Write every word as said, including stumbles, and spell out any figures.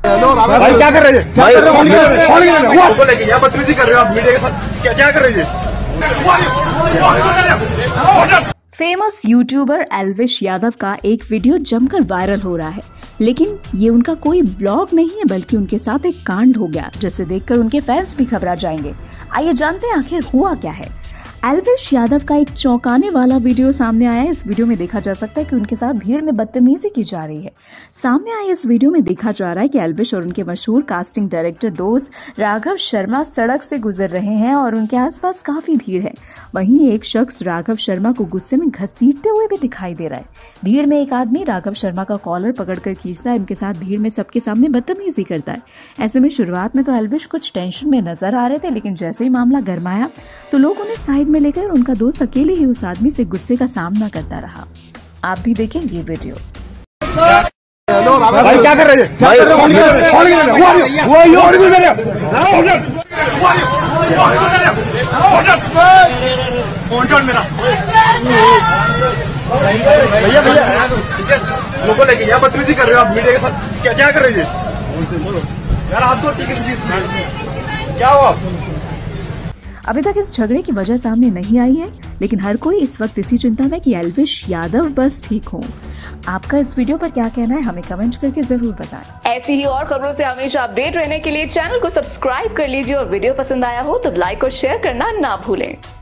भाई क्या कर रहे हैं? बदतमीजी कर रहे हो आप मीडिया के साथ, क्या क्या कर रहे हैं? फेमस यूट्यूबर एल्विश यादव का एक वीडियो जमकर वायरल हो रहा है, लेकिन ये उनका कोई ब्लॉग नहीं है बल्कि उनके साथ एक कांड हो गया जिसे देखकर उनके फैंस भी घबरा जाएंगे। आइए जानते हैं आखिर हुआ क्या है। एल्विश यादव का एक चौंकाने वाला वीडियो सामने आया है। इस वीडियो में देखा जा सकता है कि उनके साथ भीड़ में बदतमीजी की जा रही है। सामने आए इस वीडियो में देखा जा रहा है कि एल्विश और उनके मशहूर कास्टिंग डायरेक्टर दोस्त राघव शर्मा सड़क से गुजर रहे हैं और उनके आसपास काफी भीड़ है। वहीं एक शख्स राघव शर्मा को गुस्से में घसीटते हुए भी दिखाई दे रहा है। भीड़ में एक आदमी राघव शर्मा का कॉलर पकड़कर खींचता है, इनके साथ भीड़ में सबके सामने बदतमीजी करता है। ऐसे में शुरुआत में तो एल्विश कुछ टेंशन में नजर आ रहे थे, लेकिन जैसे ही मामला गरमाया तो लोग उन्हें साइड में लेकर उनका दोस्त अकेले ही उस आदमी से गुस्से का सामना करता रहा। आप भी देखें ये वीडियो। भाई क्या कर रहे हैं? भाई भैया भैया लोगों लेके यहाँ बदतमीजी कर रहे हो आप मीडिया के साथ, क्या क्या कर रहे हैं यार? आपको क्या हुआ? अभी तक इस झगड़े की वजह सामने नहीं आई है, लेकिन हर कोई इस वक्त इसी चिंता में कि एल्विश यादव बस ठीक हो। आपका इस वीडियो पर क्या कहना है हमें कमेंट करके जरूर बताएं। ऐसी ही और खबरों से हमेशा अपडेट रहने के लिए चैनल को सब्सक्राइब कर लीजिए और वीडियो पसंद आया हो तो लाइक और शेयर करना ना भूलें।